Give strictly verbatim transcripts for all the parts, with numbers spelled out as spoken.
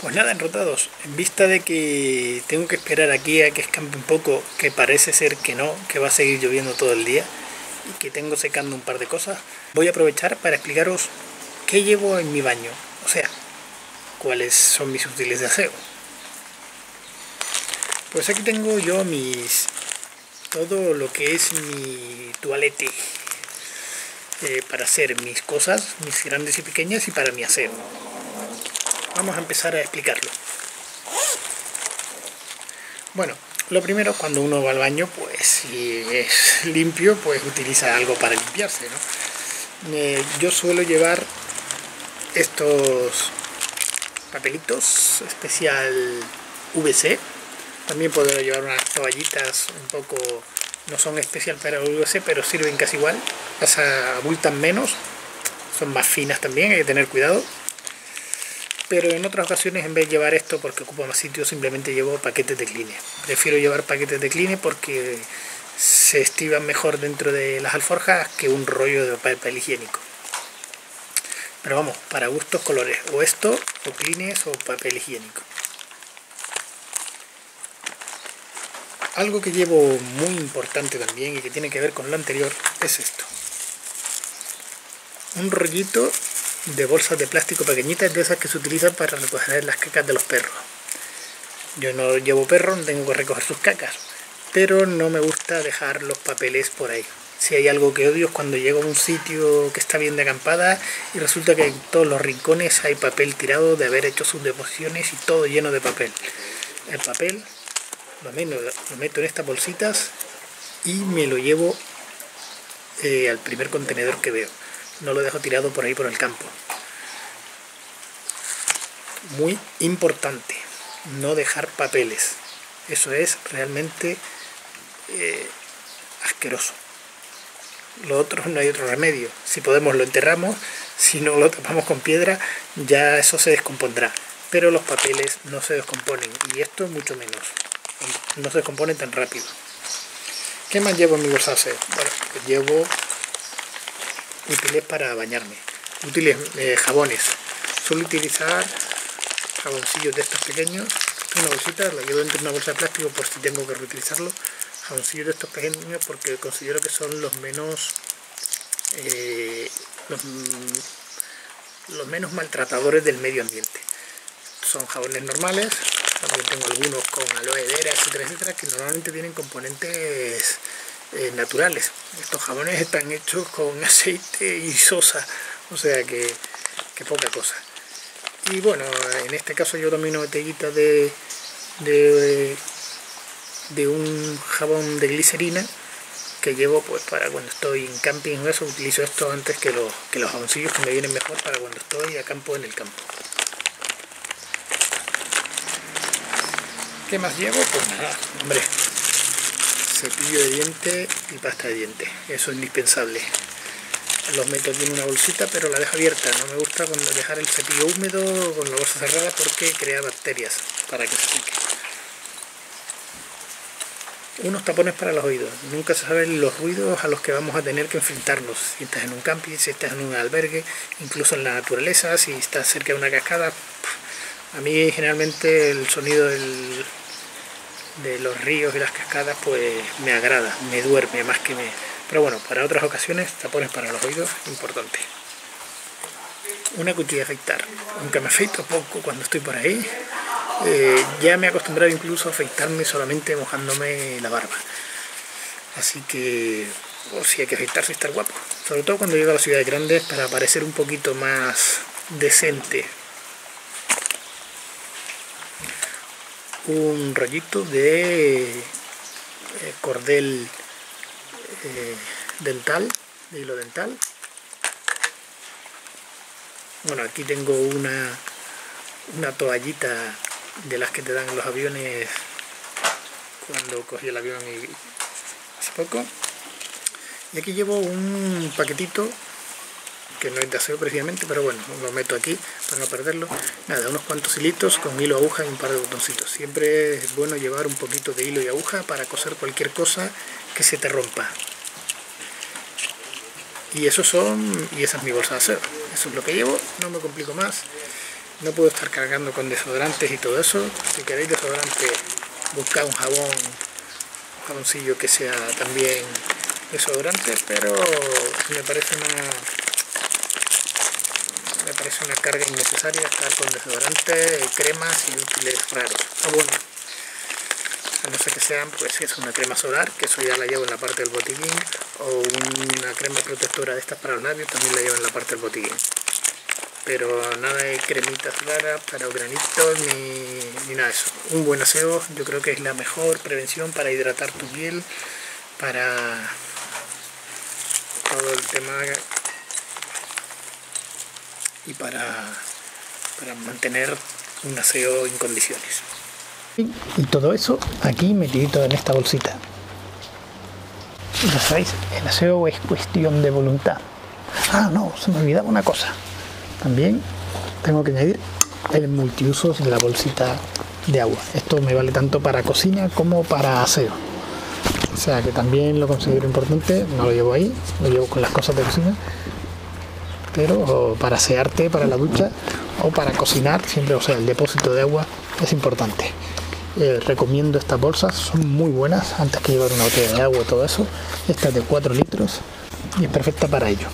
Pues nada, enrotados, en vista de que tengo que esperar aquí a que escampe un poco, que parece ser que no, que va a seguir lloviendo todo el día y que tengo secando un par de cosas, voy a aprovechar para explicaros qué llevo en mi baño, o sea, cuáles son mis útiles de aseo. Pues aquí tengo yo mis todo lo que es mi toalete eh, para hacer mis cosas, mis grandes y pequeñas, y para mi aseo. Vamos a empezar a explicarlo. Bueno, lo primero, cuando uno va al baño, pues si es limpio, pues utiliza algo para limpiarse, ¿no? Eh, yo suelo llevar estos papelitos especial V C. También puedo llevar unas toallitas un poco, no son especial para V C, pero sirven casi igual. Las abultan menos, son más finas también, hay que tener cuidado. Pero en otras ocasiones, en vez de llevar esto porque ocupa más sitio, simplemente llevo paquetes de Kline. Prefiero llevar paquetes de Kline porque se estiban mejor dentro de las alforjas que un rollo de papel higiénico. Pero vamos, para gustos colores, o esto, o Kleenex, o papel higiénico. Algo que llevo muy importante también y que tiene que ver con lo anterior es esto. Un rollito de bolsas de plástico pequeñitas, de esas que se utilizan para recoger las cacas de los perros. Yo no llevo perro, no tengo que recoger sus cacas, pero no me gusta dejar los papeles por ahí. Si hay algo que odio es cuando llego a un sitio que está bien de acampada y resulta que en todos los rincones hay papel tirado de haber hecho sus deposiciones y todo lleno de papel. El papel lo meto, lo meto en estas bolsitas y me lo llevo eh, al primer contenedor que veo. No lo dejo tirado por ahí por el campo. Muy importante, no dejar papeles. Eso es realmente eh, asqueroso. Lo otro no hay otro remedio. Si podemos lo enterramos, si no lo tapamos con piedra, ya eso se descompondrá. Pero los papeles no se descomponen, y esto mucho menos. No se descomponen tan rápido. ¿Qué más llevo en mi bolsa de aseo? Bueno, pues llevo útiles para bañarme, útiles eh, jabones. Suelo utilizar jaboncillos de estos pequeños, una bolsita, la llevo dentro de una bolsa de plástico por si tengo que reutilizarlo. Jaboncillos de estos pequeños porque considero que son los menos eh, los, los menos maltratadores del medio ambiente. Son jabones normales, también tengo algunos con aloe vera, etcétera, etcétera, que normalmente tienen componentes Eh, naturales. Estos jabones están hechos con aceite y sosa, o sea que, que poca cosa. Y bueno, en este caso yo tomé una botellita de, de, de un jabón de glicerina que llevo pues para cuando estoy en camping o eso. Utilizo esto antes que los, que los jaboncillos, que me vienen mejor para cuando estoy a campo en el campo. ¿Qué más llevo? Pues nada, hombre, cepillo de dientes y pasta de dientes, eso es indispensable. Los meto aquí en una bolsita, pero la dejo abierta. No me gusta cuando dejar el cepillo húmedo con la bolsa cerrada porque crea bacterias para que se seque. Unos tapones para los oídos. Nunca se saben los ruidos a los que vamos a tener que enfrentarnos. Si estás en un camping, si estás en un albergue, incluso en la naturaleza, si estás cerca de una cascada. A mí generalmente el sonido del de los ríos y las cascadas pues me agrada, me duerme más que me... Pero bueno, para otras ocasiones, tapones para los oídos, importante. Una cuchilla de afeitar, aunque me afeito poco cuando estoy por ahí, eh, ya me he acostumbrado incluso a afeitarme solamente mojándome la barba. Así que, oh, sí, hay que afeitarse y estar guapo, sobre todo cuando llego a las ciudades grandes para parecer un poquito más decente. Un rollito de eh, cordel eh, dental, de hilo dental. Bueno, aquí tengo una, una toallita de las que te dan en los aviones cuando cogí el avión y, hace poco. Y aquí llevo un paquetito que no es de aseo precisamente, pero bueno, lo meto aquí para no perderlo. Nada, unos cuantos hilitos con hilo, aguja y un par de botoncitos. Siempre es bueno llevar un poquito de hilo y aguja para coser cualquier cosa que se te rompa. Y esos son, y esa es mi bolsa de aseo. Eso es lo que llevo, no me complico más. no puedo estar cargando con desodorantes y todo eso. Si queréis desodorante, buscad un jabón, un jaboncillo que sea también desodorante, pero me parece una me parece una carga innecesaria estar con desodorante, cremas y útiles raros. Ah, bueno, a no ser que sean, pues es una crema solar, que eso ya la llevo en la parte del botiquín, o una crema protectora de estas para los labios, también la llevo en la parte del botiquín. Pero nada de cremitas raras para granitos ni, ni nada de eso. Un buen aseo yo creo que es la mejor prevención para hidratar tu piel, para todo el tema y para, para mantener un aseo en condiciones. Y todo eso aquí metidito en esta bolsita. Ya sabéis, el aseo es cuestión de voluntad. Ah, no, se me olvidaba una cosa. También tengo que añadir el multiusos de la bolsita de agua. Esto me vale tanto para cocina como para aseo. O sea que también lo considero importante. No lo llevo ahí, lo llevo con las cosas de cocina. Pero para asearte, para la ducha o para cocinar, siempre, o sea, el depósito de agua es importante. Eh, recomiendo estas bolsas, son muy buenas. Antes que llevar una botella de agua y todo eso, esta es de cuatro litros y es perfecta para ello.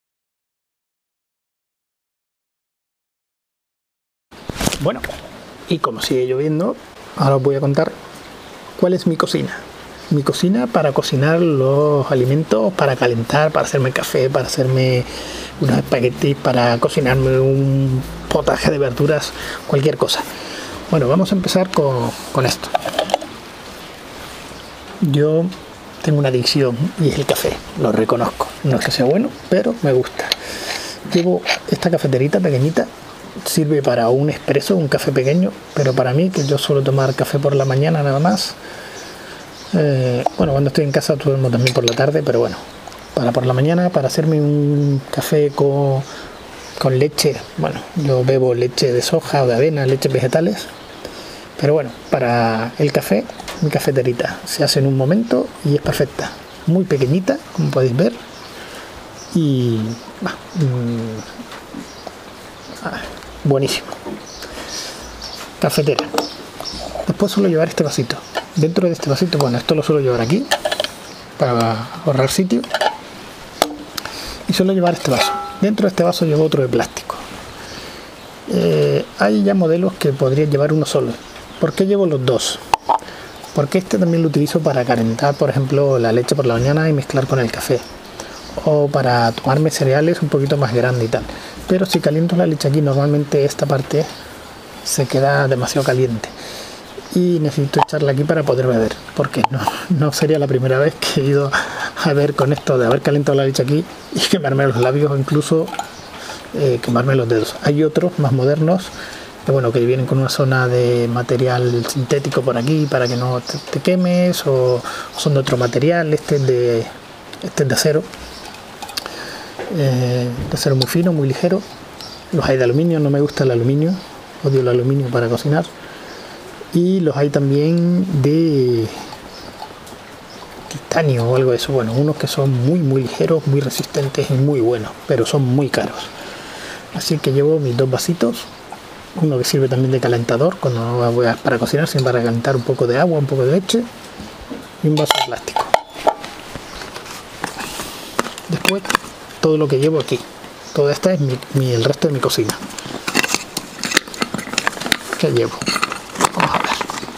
Bueno, y como sigue lloviendo, ahora os voy a contar cuál es mi cocina. Mi cocina para cocinar los alimentos, para calentar, para hacerme café, para hacerme unos espaguetis, para cocinarme un potaje de verduras, cualquier cosa. Bueno, vamos a empezar con, con esto. Yo tengo una adicción y es el café, lo reconozco. No es que sea bueno, pero me gusta. Llevo esta cafeterita pequeñita. Sirve para un expreso, un café pequeño, pero para mí, que yo suelo tomar café por la mañana nada más, eh, bueno, cuando estoy en casa tomo también por la tarde, pero bueno, para por la mañana, para hacerme un café con, con leche, bueno, yo bebo leche de soja o de avena, leches vegetales, pero bueno, para el café, mi cafeterita se hace en un momento y es perfecta, muy pequeñita, como podéis ver, y bah, mmm, ah, buenísimo. Cafetera. Después suelo llevar este vasito. Dentro de este vasito, bueno, esto lo suelo llevar aquí para ahorrar sitio. Y suelo llevar este vaso. Dentro de este vaso llevo otro de plástico. Eh, hay ya modelos que podrían llevar uno solo. ¿Por qué llevo los dos? Porque este también lo utilizo para calentar, por ejemplo, la leche por la mañana y mezclar con el café. O para tomarme cereales un poquito más grande y tal. Pero si caliento la leche aquí, normalmente esta parte se queda demasiado caliente y necesito echarla aquí para poder beber, porque no, no sería la primera vez que he ido a ver con esto de haber calentado la leche aquí y quemarme los labios o incluso eh, quemarme los dedos. Hay otros más modernos que, bueno, que vienen con una zona de material sintético por aquí para que no te, te quemes, o, o son de otro material. Este es de, este es de acero. Eh, de acero muy fino, muy ligero. Los hay de aluminio, no me gusta el aluminio, odio el aluminio para cocinar. Y los hay también de titanio o algo de eso. Bueno, unos que son muy muy ligeros, muy resistentes y muy buenos, pero son muy caros. Así que llevo mis dos vasitos, uno que sirve también de calentador cuando no voy a, para cocinar, sino para calentar un poco de agua, un poco de leche, y un vaso de plástico. Después todo lo que llevo aquí, todo esto es mi, mi, el resto de mi cocina. ¿Qué llevo? Vamos a ver.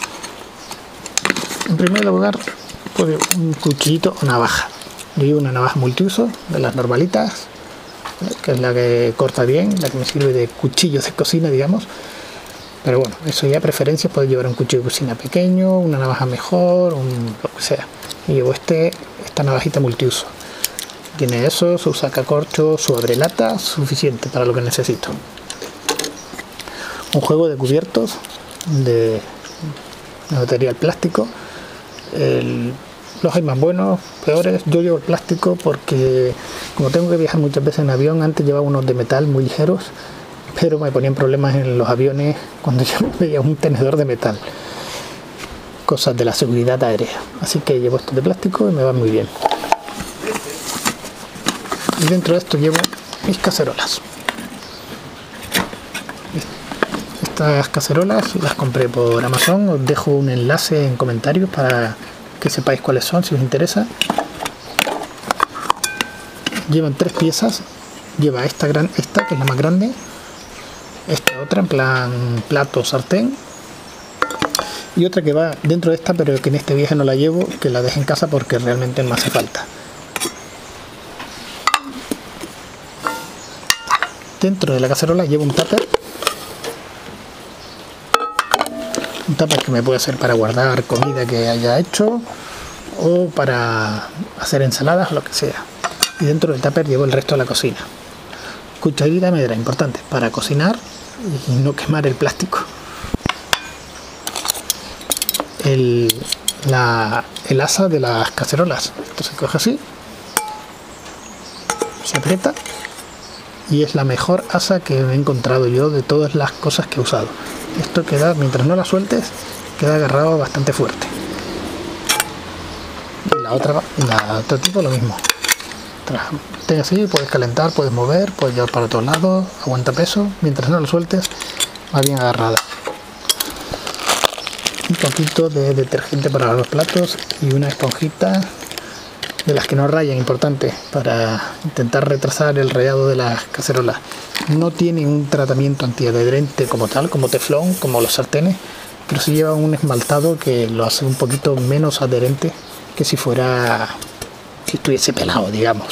En primer lugar, pues un cuchillito o navaja. Yo llevo una navaja multiuso de las normalitas, que es la que corta bien, la que me sirve de cuchillo de cocina, digamos. Pero bueno, eso ya preferencias, puedes llevar un cuchillo de cocina pequeño, una navaja mejor, un, lo que sea. Y llevo este, esta navajita multiuso. Tiene eso, su sacacorcho, su abrelata, suficiente para lo que necesito. Un juego de cubiertos de material plástico. El, los hay más buenos, peores. Yo llevo el plástico porque, como tengo que viajar muchas veces en avión, antes llevaba unos de metal muy ligeros, pero me ponían problemas en los aviones cuando yo veía un tenedor de metal. Cosas de la seguridad aérea. Así que llevo esto de plástico y me va muy bien. Y dentro de esto llevo mis cacerolas. Estas cacerolas las compré por Amazon, os dejo un enlace en comentarios para que sepáis cuáles son si os interesa. Llevan tres piezas, lleva esta gran, esta que es la más grande, esta otra en plan plato sartén y otra que va dentro de esta, pero que en este viaje no la llevo, que la dejé en casa porque realmente no hace falta. Dentro de la cacerola llevo un tupper, un tupper que me puede ser para guardar comida que haya hecho o para hacer ensaladas o lo que sea. Y dentro del tupper llevo el resto de la cocina. Cucharita de madera, importante, para cocinar y no quemar el plástico. El, la, el asa de las cacerolas. Esto se coge así, se aprieta y es la mejor asa que he encontrado yo de todas las cosas que he usado. Esto queda, mientras no la sueltes, queda agarrado bastante fuerte. Y la otra, la otro tipo lo mismo. Ten así, puedes calentar, puedes mover, puedes llevar para todos lados, aguanta peso, mientras no lo sueltes, va bien agarrada. Un poquito de detergente para los platos y una esponjita de las que no rayan, importante, para intentar retrasar el rayado de las cacerolas. No tiene un tratamiento antiadherente como tal, como teflón, como los sartenes, pero sí lleva un esmaltado que lo hace un poquito menos adherente que si fuera, si estuviese pelado, digamos.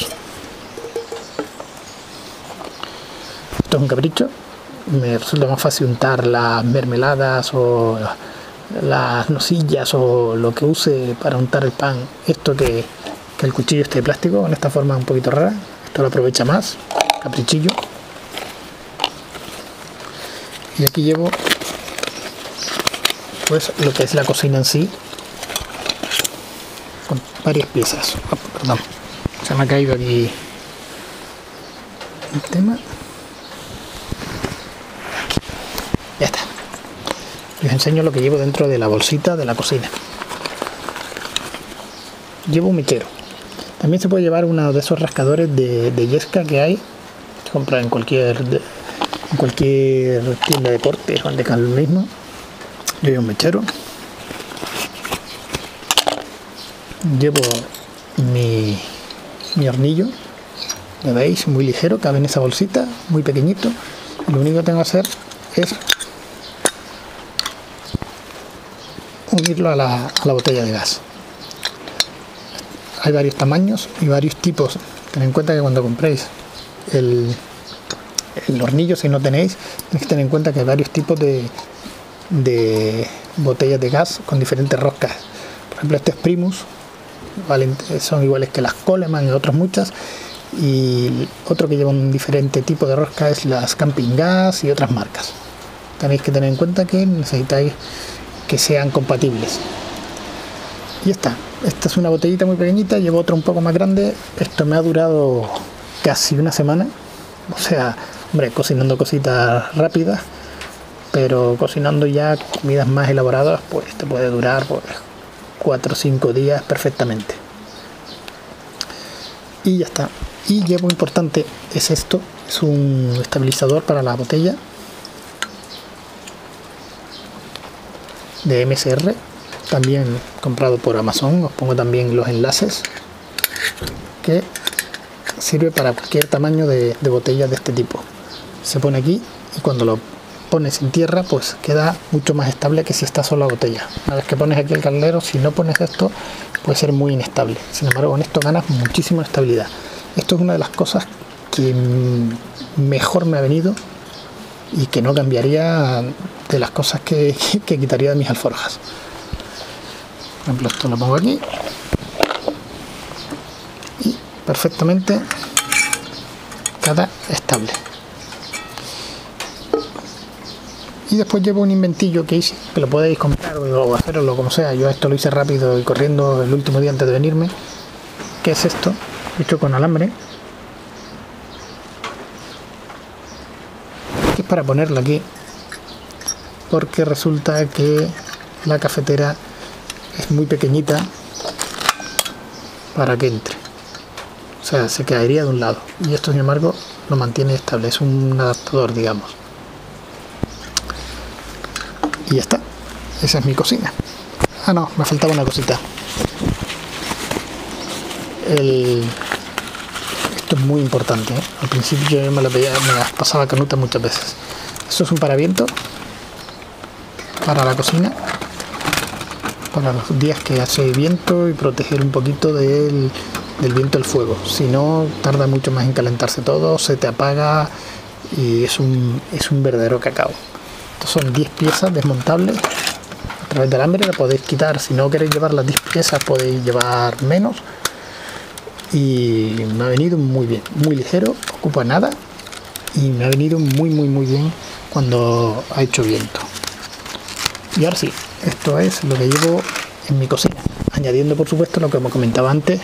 Esto es un capricho. Me resulta más fácil untar las mermeladas o las nosillas o lo que use para untar el pan, esto que, que el cuchillo este de plástico, con esta forma un poquito rara. Esto lo aprovecha más, caprichillo. Y aquí llevo pues lo que es la cocina en sí, con varias piezas. Oh, perdón, se me ha caído aquí el tema. Aquí. Ya está. Les enseño lo que llevo dentro de la bolsita de la cocina. Llevo un mechero. También se puede llevar uno de esos rascadores de, de yesca que hay, se compra en cualquier de, en cualquier tienda de deportes o en Decathlon mismo. Yo llevo un mechero. Llevo mi, mi hornillo, ¿lo veis? Muy ligero, cabe en esa bolsita, muy pequeñito. Y lo único que tengo que hacer es unirlo a la, a la botella de gas. Hay varios tamaños y varios tipos. Tened en cuenta que cuando compréis el, el hornillo, si no tenéis, tenéis que tener en cuenta que hay varios tipos de, de botellas de gas con diferentes roscas. Por ejemplo, este es Primus, ¿vale? Son iguales que las Coleman y otras muchas. Y otro que lleva un diferente tipo de rosca es las Camping Gas y otras marcas. Tenéis que tener en cuenta que necesitáis que sean compatibles. Y está. Esta es una botellita muy pequeñita, llevo otra un poco más grande. Esto me ha durado casi una semana. O sea, hombre, cocinando cositas rápidas, pero cocinando ya comidas más elaboradas, pues te puede durar pues cuatro o cinco días perfectamente. Y ya está. Y llevo importante es esto, es un estabilizador para la botella de M S R, también comprado por Amazon. Os pongo también los enlaces, que sirve para cualquier tamaño de, de botella de este tipo. Se pone aquí y cuando lo pones en tierra pues queda mucho más estable que si está solo la botella. Una vez que pones aquí el caldero, si no pones esto, puede ser muy inestable. Sin embargo, con esto ganas muchísima estabilidad. Esto es una de las cosas que mejor me ha venido y que no cambiaría de las cosas que, que, que quitaría de mis alforjas. Por ejemplo, esto lo pongo aquí y perfectamente queda estable. Y después llevo un inventillo que hice, que lo podéis comprar o hacerlo como sea. Yo esto lo hice rápido y corriendo el último día antes de venirme, que es esto, hecho con alambre, que es para ponerlo aquí, porque resulta que la cafetera es muy pequeñita para que entre, o sea, se caería de un lado, y esto sin embargo lo mantiene estable, es un adaptador, digamos. y ya está. Esa es mi cocina. Ah, no, me faltaba una cosita. El... Esto es muy importante, ¿eh? Al principio yo me la veía, me las pasaba canuta muchas veces. Esto es un paraviento para la cocina, para los días que hace viento, y proteger un poquito del, del viento del fuego. Si no, tarda mucho más en calentarse todo, se te apaga y es un, es un verdadero cacao. Estos son diez piezas desmontables. A través del alambre la podéis quitar. Si no queréis llevar las diez piezas, podéis llevar menos. Y me ha venido muy bien, muy ligero, ocupa nada, y me ha venido muy muy muy bien cuando ha hecho viento. Y ahora sí, esto es lo que llevo en mi cocina, añadiendo por supuesto lo que me comentaba antes,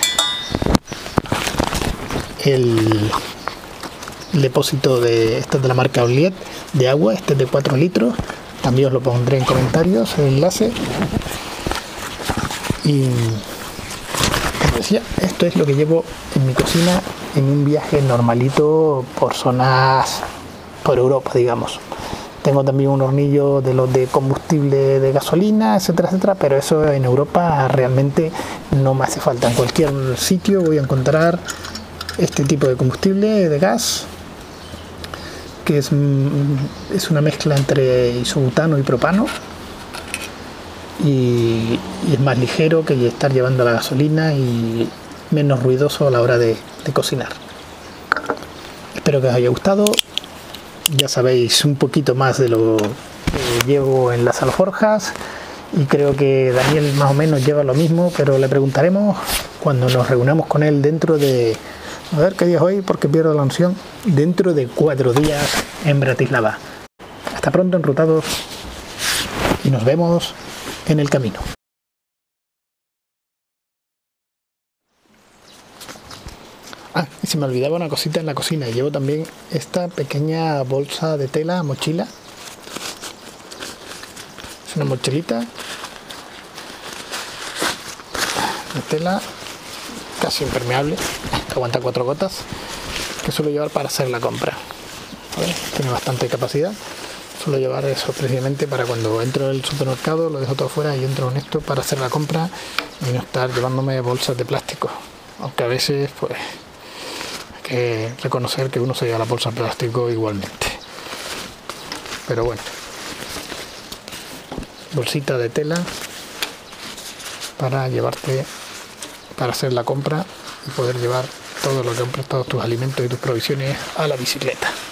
el, el depósito de este es de la marca Oliet de agua, este es de cuatro litros, también os lo pondré en comentarios el enlace. Y como decía, esto es lo que llevo en mi cocina en un viaje normalito por zonas, por Europa, digamos. Tengo también un hornillo de los de combustible de gasolina, etcétera, etcétera, pero eso en Europa realmente no me hace falta. En cualquier sitio voy a encontrar este tipo de combustible de gas, que es, es una mezcla entre isobutano y propano, y, y es más ligero que estar llevando la gasolina y menos ruidoso a la hora de, de cocinar. Espero que os haya gustado. Ya sabéis un poquito más de lo que llevo en las alforjas, y creo que Daniel más o menos lleva lo mismo, pero le preguntaremos cuando nos reunamos con él dentro de, a ver qué día es hoy porque pierdo la noción, dentro de cuatro días en Bratislava. Hasta pronto, enrutados, y nos vemos en el camino. Ah, y se me olvidaba una cosita en la cocina. Llevo también esta pequeña bolsa de tela, mochila. Es una mochilita de tela casi impermeable, que aguanta cuatro gotas, que suelo llevar para hacer la compra. ¿Vale? Tiene bastante capacidad. Suelo llevar eso precisamente para cuando entro al supermercado, lo dejo todo fuera y entro en esto para hacer la compra y no estar llevándome bolsas de plástico. Aunque a veces, pues, hay que reconocer que uno se lleva la bolsa de plástico igualmente. Pero bueno, bolsita de tela para llevarte, para hacer la compra y poder llevar todo lo que compras, todos tus alimentos y tus provisiones a la bicicleta.